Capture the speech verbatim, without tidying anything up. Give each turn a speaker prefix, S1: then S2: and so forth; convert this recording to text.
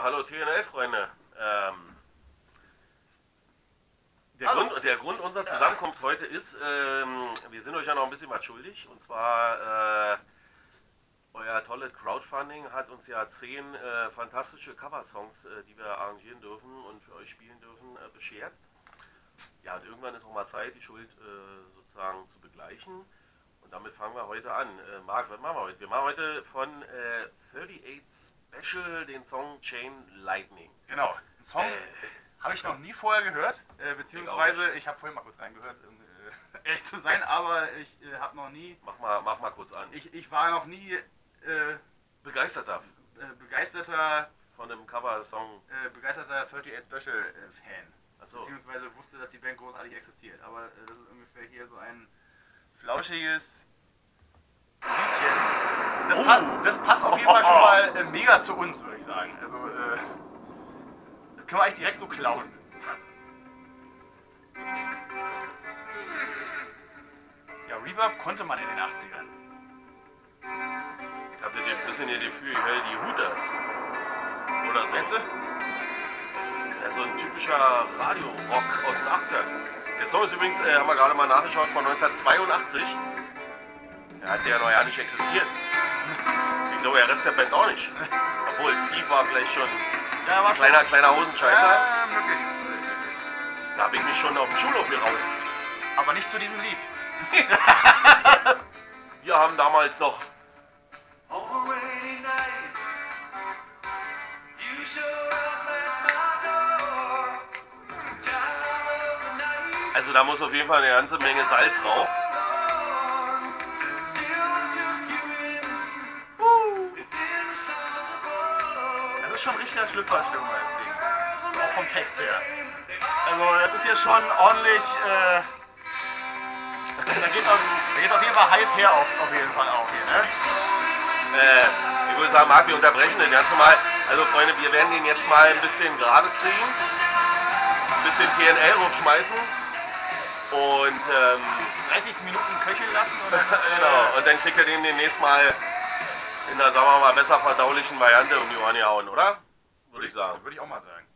S1: hallo T N L-Freunde. Ähm, der, Grund, der Grund unserer Zusammenkunft heute ist, ähm, wir sind euch ja noch ein bisschen was schuldig. Und zwar, äh, euer tolles Crowdfunding hat uns ja zehn äh, fantastische Coversongs, äh, die wir arrangieren dürfen und für euch spielen dürfen, äh, beschert. Ja, und irgendwann ist auch mal Zeit, die Schuld äh, sozusagen zu begleichen. Und damit fangen wir heute an. Äh, Marc, was machen wir heute? Wir machen heute von äh, thirty-eight Special den Song Chain Lightning.
S2: Genau, den Song
S1: Äh,
S2: habe ich noch nie vorher gehört, äh, beziehungsweise ich, ich habe vorhin mal kurz reingehört, um äh, ehrlich zu sein, aber ich äh, habe noch nie...
S1: Mach mal, mach mal kurz an.
S2: Ich, ich war noch nie äh,
S1: Begeisterter
S2: äh, begeisterter,
S1: von einem Cover-Song.
S2: äh, begeisterter thirty-eight Special äh, Fan.
S1: Achso.
S2: Beziehungsweise wusste, dass die Band großartig existiert, aber äh, das ist ungefähr hier so ein flauschiges Liedchen. Das,
S1: Oh.
S2: pa das passt auf jeden Fall schon mal äh, mega zu uns, würde ich sagen. Also, äh, das können wir eigentlich direkt so klauen. Ja, Reverb konnte man in den achtzigern.
S1: Habt ihr ein bisschen ihr Gefühl, ich höre die Hooters? Oder so?
S2: Weißt du?
S1: Ja, so ein typischer Radio-Rock aus den achtzigern. Der Song ist übrigens, äh, haben wir gerade mal nachgeschaut, von neunzehnhundertzweiundachtzig. Der hat ja noch ja nicht existiert. Ich glaube, der Rest der Band auch nicht. Obwohl, Steve war vielleicht schon
S2: Ja, war
S1: ein kleiner, kleiner Hosenscheißer.
S2: Ja, möglich.
S1: Da habe ich mich schon auf den Schulhof gerauft.
S2: Aber nicht zu diesem Lied.
S1: Wir haben damals noch Also da muss auf jeden Fall eine ganze Menge Salz drauf.
S2: Das ist schon richtiger Schlüpferstimmung, das Ding. So auch vom Text her. Also das ist hier schon ordentlich, äh, da geht's auf, da geht's auf jeden Fall heiß her auf, auf jeden Fall auch hier, ne?
S1: Äh, ich würde sagen, Marc, wir unterbrechen den ganz normal. Also Freunde, wir werden den jetzt mal ein bisschen gerade ziehen. Ein bisschen T N L aufschmeißen. Und ähm,
S2: dreißig Minuten köcheln lassen und dann,
S1: genau, und dann kriegt er den demnächst mal in der, sagen wir mal, besser verdaulichen Variante um die Ohren gehauen, oder? Würde ich sagen.
S2: Würde ich auch mal sagen.